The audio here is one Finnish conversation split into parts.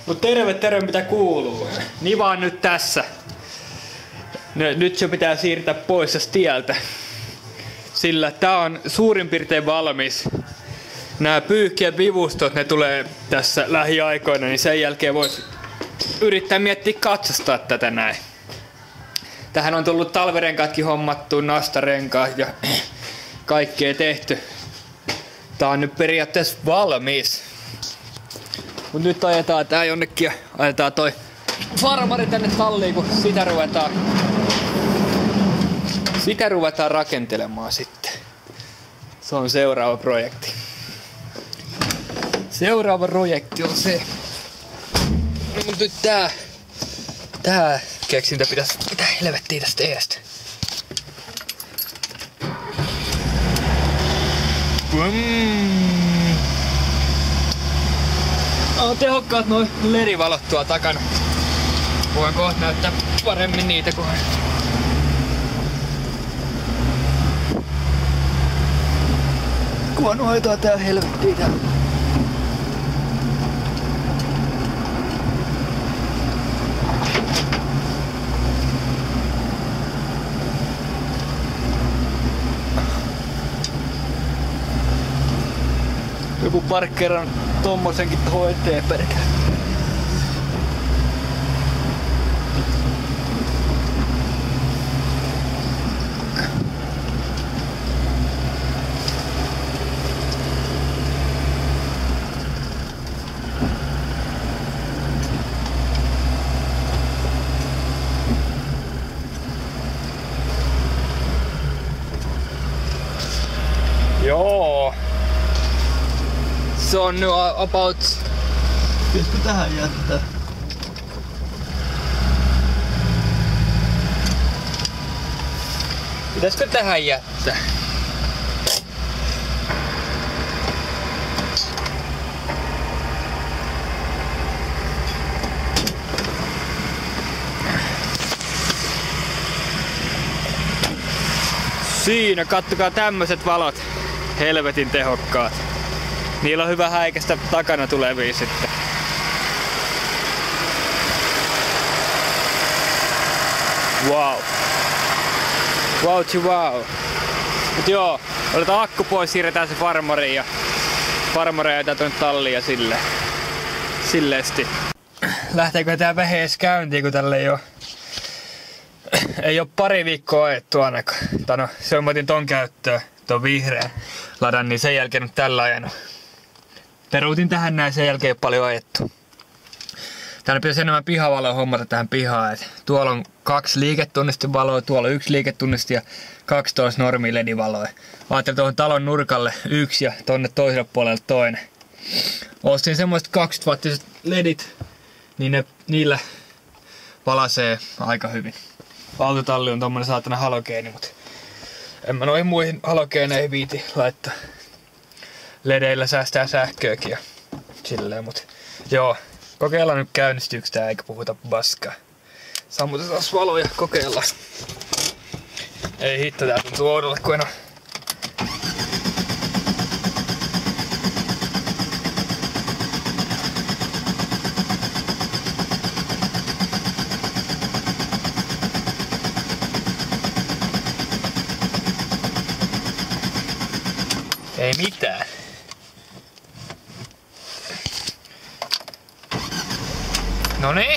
Mut terve mitä kuuluu. Niin vaan nyt tässä. Nyt se pitää siirtää pois tästä tieltä. Sillä tää on suurin piirtein valmis. Nää pyyhkien vivustot, ne tulee tässä lähiaikoina, niin sen jälkeen vois yrittää miettiä katsastaa tätä näin. Tähän on tullut talvirenkaatkin hommattu, nastarenkaat ja kaikkea tehty. Tää on nyt periaatteessa valmis. Mut nyt ajetaan tää jonnekin ja ajetaan toi farmari tänne talliin, kun sitä ruvetaan rakentelemaan sitten. Se on seuraava projekti. Seuraava projekti on se. No mut nyt tää keksintä pitäis mitä helvettiä tästä eestä. On tehokkaat noi LED-valot tuolla takana. Voin kohta näyttää paremmin niitä kun hoitaa tää helvettiä tää. Joku parkkeeran tommosenkin tohon eteen perkele. Joo. Se on nyt about... Pitäisikö tähän jättää? Pitäisikö tähän jättää? Siinä, kattokaa tämmöset valot. Helvetin tehokkaat. Niillä on hyvä häikästä takana tulevia sitten. Wow. Wow. Mut joo, otetaan akku pois, siirretään se farmariin ja farmaria jätetään tuonne talliin ja silleesti. Lähteekö tää vehees käyntiin, kun tälle ei oo pari viikkoa ajettu ainakaan. No, se on otin ton käyttöön, ton vihreän ladan, niin sen jälkeen on tällä ajanut. Peruutin tähän näin, sen jälkeen ei paljon ajettu. Täällä pitäisi enemmän pihavaloa hommata tähän pihaan. Tuolla on 2 liiketunnistivaloa, tuolla on 1 liiketunnisti ja 12 normi LED-valoa. Ajattelin tuohon talon nurkalle 1 ja tonne toiselle puolelle toinen. Ostin semmoiset 20-wattiset LEDit, niin niillä valasee aika hyvin. Autotalli on tommonen saatana halogeeni, mutta en mä noihin muihin halogeeneihin viiti laittaa. LEDeillä säästää sähköäkin ja silleen, mut joo. Kokeillaan nyt käynnistyykö tää eikä puhuta paskaa. Sammutetaan valoja, kokeillaan. Ei hitto, tää tuntuu oudolle kun en oo. Ei mitään. Noniin.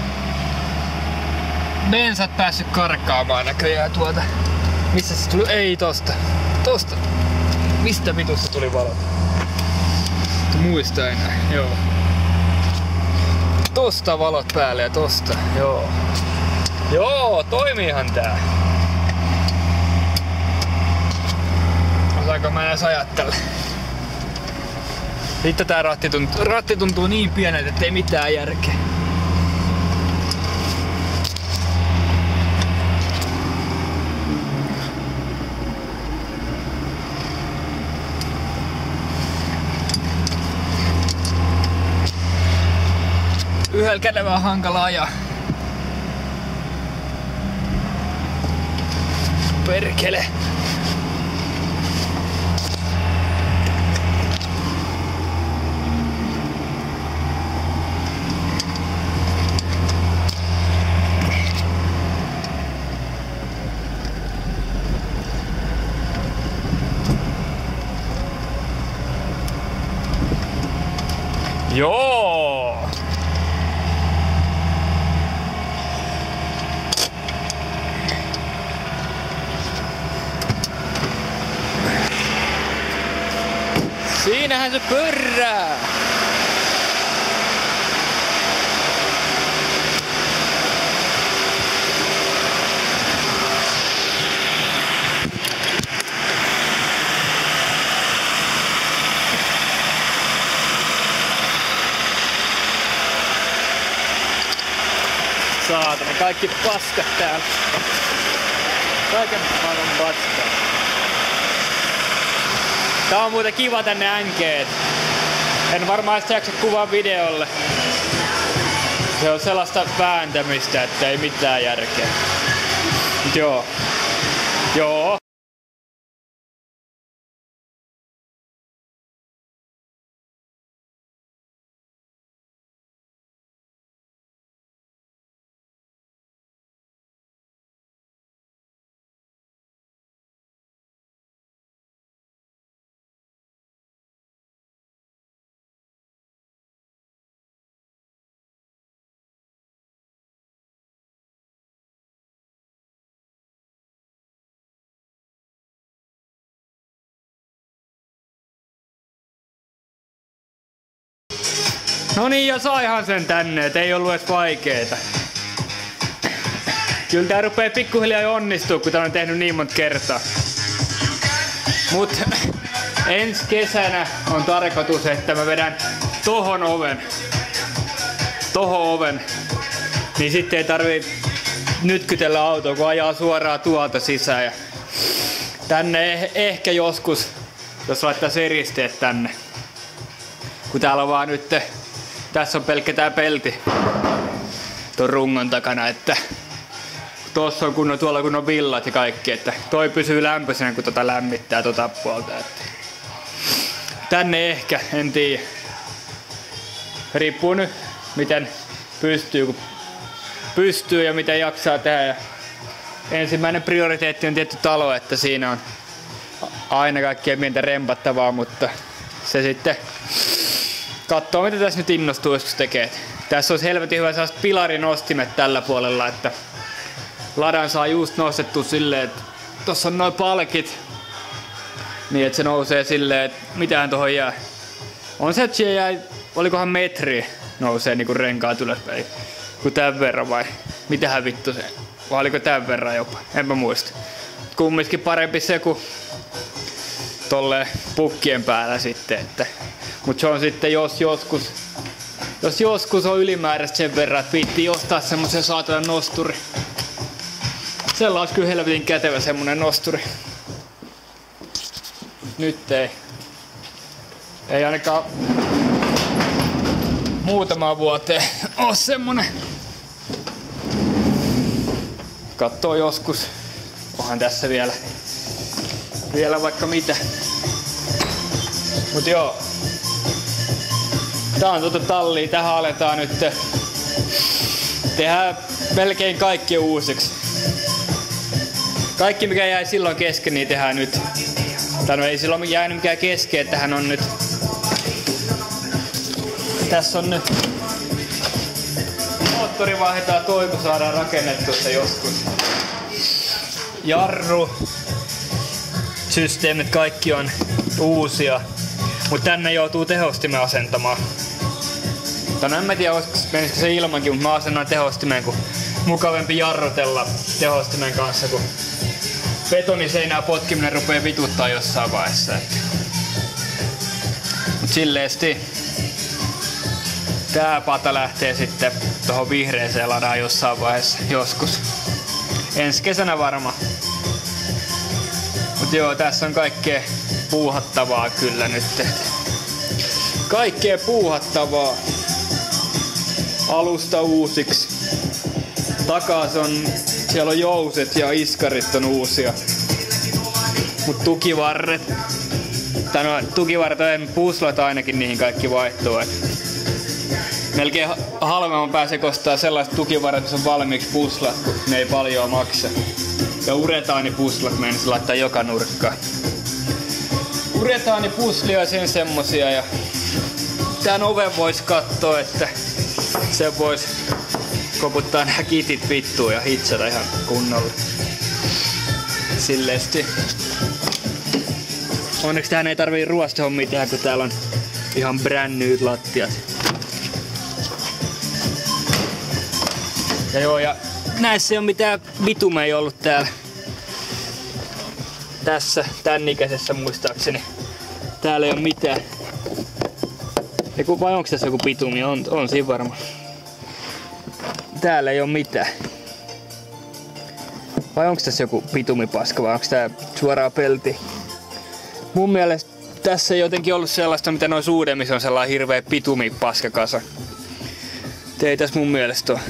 Bensat päässyt karkaamaan näköjään tuolta. Missä se tuli? Ei tosta. Tosta. Mistä vitusta tuli valot? Muista enää. Joo. Tosta valot päälle ja tosta. Joo. Joo, toimiihan tää. Osaanko mä edes ajattele? Hitto tää ratti tuntuu niin pieneltä, ettei mitään järkeä. Yhdellä kädellä on hankala ajaa. Perkele. Siinähän se pörrää! Saatana, kaikki paskat täällä. Kaiken maailman paskat. Tää on muuten kiva tänne änkeet. En varmaan sitä jaksa kuvaa videolle. Se on sellaista vääntämistä, että ei mitään järkeä. Mut joo. Joo. No niin, ja saihan sen tänne, et ei ollut edes vaikeeta. Kyllä tää rupee pikkuhiljaa jo onnistuu, kun tää on tehnyt niin monta kertaa. Mut ensi kesänä on tarkoitus, että mä vedän tohon oven. Niin sitten ei tarvii nytkytellä autoa, kun ajaa suoraan tuolta sisään. Ja tänne ehkä joskus, jos laittais eristeet tänne. Kun täällä on vaan nyt, tässä on pelkkä tää pelti ton rungon takana, että tossa on tuolla kun on villat ja kaikki, että toi pysyy lämpöisenä kun tota lämmittää tota puolta. Että tänne ehkä, en tiedä. Riippuu nyt miten pystyy ja miten jaksaa tehdä. Ja ensimmäinen prioriteetti on tietty talo, että siinä on aina kaikkea pientä rempattavaa, mutta se sitten katsoo mitä tässä nyt innostuu joskus tekee. Tässä olisi helvetin hyvä sellaiset pilarinostimet tällä puolella, että ladan saa just nostettu silleen, että tossa on noin palkit. Niin että se nousee silleen, että mitähän tohon jää. On se, että siellä jäi, olikohan metri nousee niinku renkaat ylöspäin. Kun tän verran vai? Mitähän vittu se? Vai oliko tän verran jopa? Enpä muista. Kumminkin parempi se kuin tolleen pukkien päällä sitten, että mut se on sitten jos joskus on ylimääräistä sen verran, että viittii ostaa semmosen saatanan nosturi. Sella olisi kyllä helvetin kätevä semmonen nosturi. Nyt ei ainakaan muutamaan vuoteen oo semmonen. Kattoo joskus. Onhan tässä vielä vaikka mitä. Mut joo. Tää on tuota tallia, tähän aletaan nyt tehdä melkein kaikki uusiksi. Kaikki mikä jäi silloin kesken, niin tehdään nyt. Tai no ei silloin jäänyt mikään kesken, tähän on nyt. Tässä on nyt. Moottori vaihdetaan toi, kun saadaan rakennettua se joskus. Jarru. Systeemit kaikki on uusia. Mut tänne joutuu tehostimen asentamaan. No en mä tiedä, menisikö se ilmankin, mutta mä asennan tehostimen, kun mukavempi jarrutella tehostimen kanssa, kun betoniseinää potkiminen rupee vituttaa jossain vaiheessa. Mut silleesti tää pata lähtee sitten tohon vihreeseen ladaan jossain vaiheessa, joskus. Ensi kesänä varma. Mut joo, tässä on kaikkea puuhattavaa kyllä nyt. Kaikkea puuhattavaa. Alusta uusiksi. Takas on, siellä on jouset ja iskarit on uusia. Mut tukivarret. Tai no, tukivarret on puslat ainakin niihin kaikki vaihtuu. Melkein halvemman pääsee kostaa sellaiset tukivarret, missä on valmiiksi puslat, kun ne ei paljon maksa. Ja uretaanipuslat meinas laittaa joka nurkkaan. Uretaanipuslia sen semmosia ja tän oven vois kattoo, että se vois koputtaa nää kitit vittuun ja hitsata ihan kunnolla. Silleesti. Onneksi tähän ei tarvii ruostehommia tehdä, kun täällä on ihan brand new lattiat. Ja joo, ja näissä ei oo mitään bitumea ollut täällä. Tässä, tän ikäisessä muistaakseni. Täällä ei oo mitään. Vai onks tässä joku bitumi? On siinä varmaan. Täällä ei oo mitään. Vai onks tässä joku bitumipaska vai onks tää suoraan pelti? Mun mielestä tässä ei jotenkin ollut sellaista, mitä noissa uudemmissa on sellainen hirveä bitumipaskakasa. Ei tässä mun mielestä oo.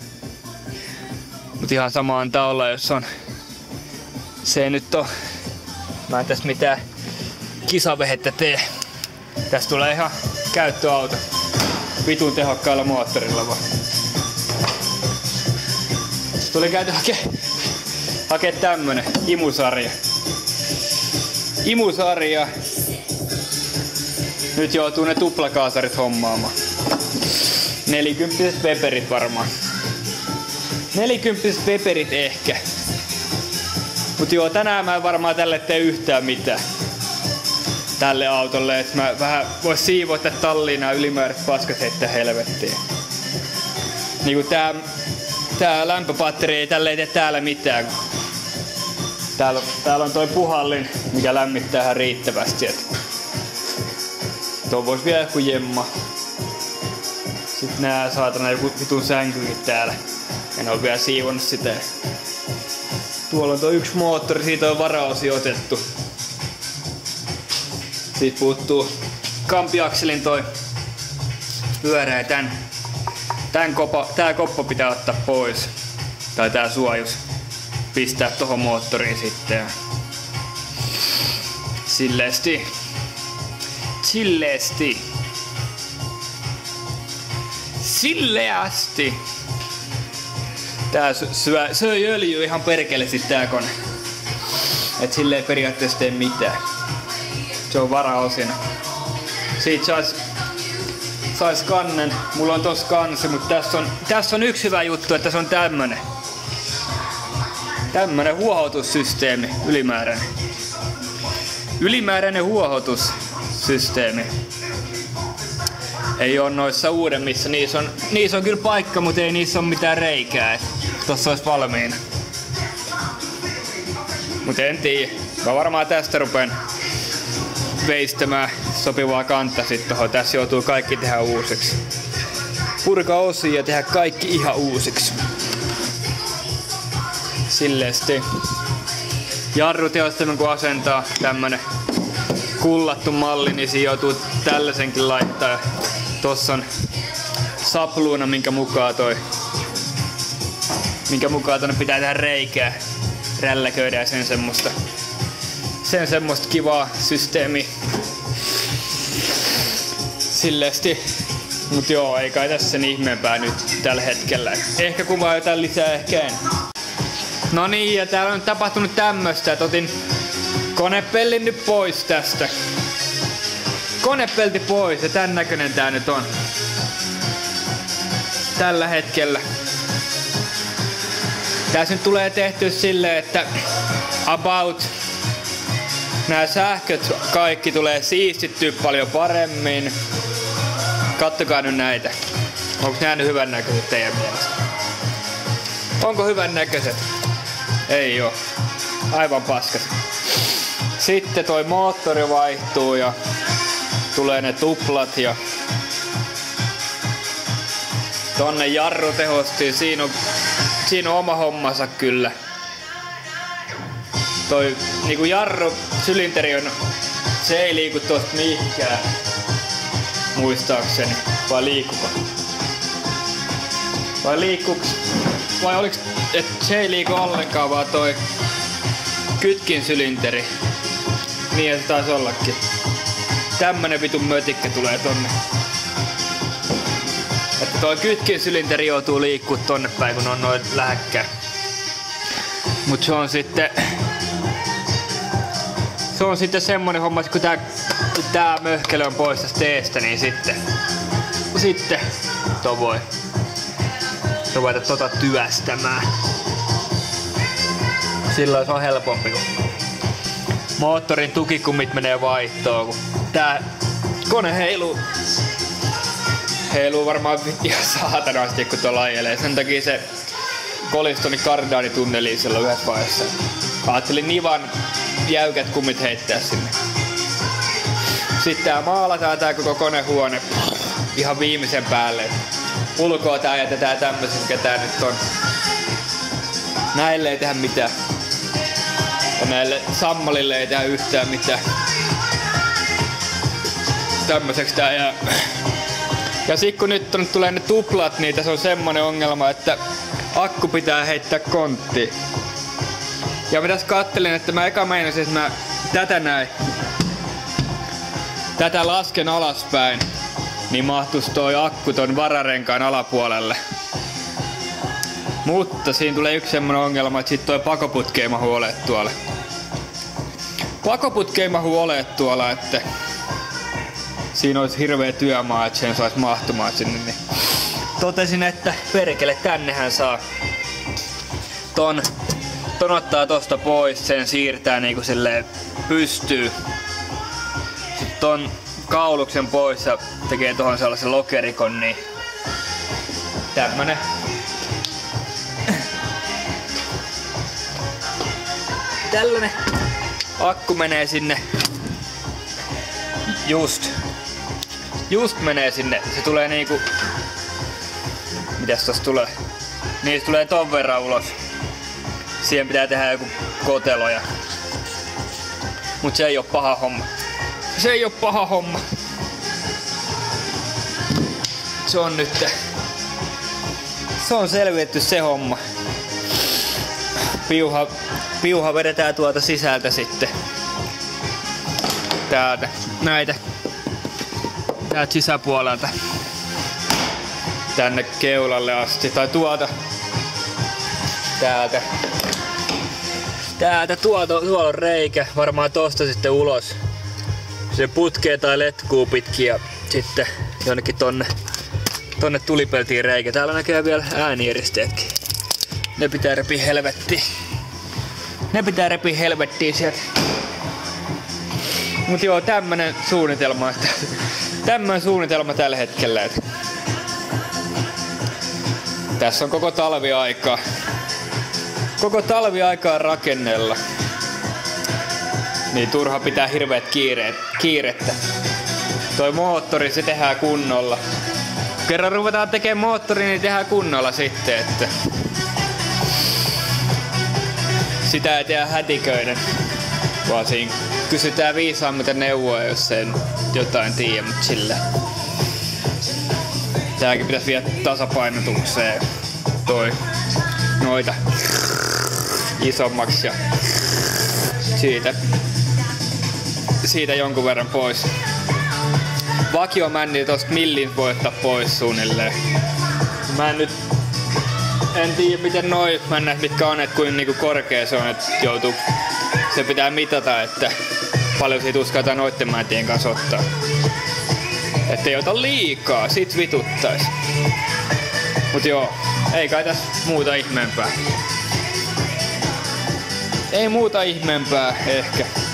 Mut ihan sama antaa olla, jos on. Se ei nyt oo. Mä en tässä mitään kisavehettä tee. Tästä tulee ihan käyttöauto. Vitun tehokkaalla moottorilla vaan. Tuli käyty hakee tämmönen imusarja. Imusarja. Nyt joutuu ne tuplakaasarit hommaamaan. 40 Weberit varmaan. 40 Weberit ehkä. Mut joo, tänään mä en varmaan tälle tee yhtään mitään. Tälle autolle, että mä vähän vois siivota talliin nää ylimääräiset paskat heittää helvettiin. Niinku tää lämpöpatteri ei tälle tee täällä mitään. Täällä on toi puhallin, mikä lämmittää ihan riittävästi. Tuo vois vielä joku jemma. Sitten nää saatana joku vitun sänkykin täällä. En oo vielä siivonnut sitä. Tuolla on tuo yksi moottori, siitä on varaosi otettu. Siitä puuttuu kampiakselin toi pyörä ja tää koppa pitää ottaa pois. Tai tää suojus pistää tohon moottoriin sitten. Silleesti. Silleästi. Tää söi öljyä ihan perkeleesti tää kone. Et sille ei periaatteessa tee mitään. Se on varaosina. Siitä sais kannen. Mulla on tossa kansi, mutta tässä on yksi hyvä juttu, että se on tämmönen huohotussysteemi, ylimääräinen. Ylimääräinen huohotussysteemi. Ei oo noissa uudemmissa, niissä on kyllä paikka, mutta ei niissä oo mitään reikää, et tossa ois valmiina. Mut en tiedä. Mä varmaan tästä rupeen veistämään sopivaa kantta sit tohon. Tässä joutuu kaikki tehdä uusiksi. Purkaa osia ja tehdä kaikki ihan uusiksi. Silleesti. Jarruteostelman kun asentaa tämmönen kullattu malli, niin siinä joutuu tällaisenkin laittaa. Tossa on sapluuna, minkä mukaan tonne pitää tehdä reikää. Rälläköidä ja sen semmoista kivaa systeemiä. Silleesti. Mut joo, ei kai tässä sen ihmeempää nyt tällä hetkellä. Ehkä kuvaa jotain lisää, ehkä en. No niin, ja täällä on tapahtunut tämmöstä, että otin konepellin nyt pois tästä. Konepelti pois, ja tän näköinen tää nyt on. Tällä hetkellä. Tässä nyt tulee tehty silleen, että about nämä sähköt kaikki tulee siistittyä paljon paremmin. Kattokaa nyt näitä. Onko nää nyt hyvän näköiset teidän mielestä? Onko hyvän näköiset? Ei oo. Aivan paskat. Sitten toi moottori vaihtuu ja tulee ne tuplat ja tonne jarru tehostiin. Siinä on oma hommansa kyllä. Toi niinku jarru sylinteri on, se ei liiku tosta mihinkään. Muistaakseni. Vai liikkuko? Vai liikkuuks? Vai oliks, et se ei liiku ollenkaan vaan toi kytkin sylinteri. Niin se taisi ollakin. Tämmönen vitun mötikkä tulee tonne. Että toi kytkin sylinteri joutuu liikkuu tonne päin kun on noin lähekkäin. Mut se on sitten semmonen homma, kun tää möhkelö on pois tästä teestä, niin sitten to voi ruveta tota työstämään. Silloin se on helpompi, kun moottorin tukikummit menee vaihtoon, kun tää kone heiluu varmaan ihan saatanasti, kun tuolla ajelee. Sen takia se kolistoni kardaanitunneliin silloin yhdessä vaiheessa. Ajattelin nivan jäykät kummit heittää sinne. Sitten tää maalataan tää koko konehuone ihan viimeisen päälle. Ulkoa tää jätetään tämmösen, mikä tää nyt on. Näille ei tehdä mitään. Ja näille sammalille ei tehdä yhtään mitään. Tämmöseks tää jää. Ja sit kun nyt tulee ne tuplat, niin tässä on semmonen ongelma, että akku pitää heittää konttiin. Ja mä tässä kattelin, että mä eka meinasin, että mä tätä lasken alaspäin, niin mahtuis toi akku ton vararenkaan alapuolelle. Mutta siinä tulee yksi semmonen ongelma, että sit toi pakoputki ei mahu ole tuolla. Pakoputki ei mahu ole tuolla, että siinä olisi hirveä työmaa, että sen sais mahtumaan sinne. Niin totesin, että perkele, tännehän saa ton ottaa tosta pois, sen siirtää niinku silleen pystyy. Sitten ton kauluksen pois ja tekee tohon sellaisen lokerikon, niin tämmönen tällainen akku menee sinne. Just menee sinne. Se tulee niinku... Mitäs tossa tulee? Niin se tulee ton verran ulos. Siihen pitää tehdä joku kotelo. Mut se ei oo paha homma. Se ei oo paha homma. Se on nyt... Se on selvitetty se homma. Piuha vedetään tuolta sisältä sitten. Täältä. Näitä. Täältä sisäpuolelta. Tänne keulalle asti. Tai tuolta. Täältä tuolla on reikä. Varmaan tosta sitten ulos. Se putkee tai letkuu pitkin ja sitten jonnekin tonne tulipeltiin reikä. Täällä näkee vielä äänieristeetkin. Ne pitää repiä helvettiin sieltä. Mut joo, tämmönen suunnitelma tällä hetkellä. Että tässä on koko talviaikaa rakennella. Niin turha pitää hirveet kiirettä. Toi moottori, se tehdään kunnolla. Kerran ruvetaan tekemään moottori, niin tehdään kunnolla sitten, että sitä ei tehdä hätiköiden. Vaan siinä kysytään viisaammita neuvoja, jos en jotain tiedä, mut sillä. Tääkin pitäisi viedä tasapainotukseen noita isommaksi ja siitä jonkun verran pois. Vakiomänni tosta millin voi ottaa pois suunnilleen. Mä en tiedä miten noi männät mitkä on, et kuin niinku korkea se on, et se pitää mitata, että paljon siitä uskaltaa noitten mäntien kanssa ottaa. Ettei ota liikaa, sit vituttais. Mut joo, ei kai tässä muuta ihmeempää. Ei muuta ihmeempää ehkä.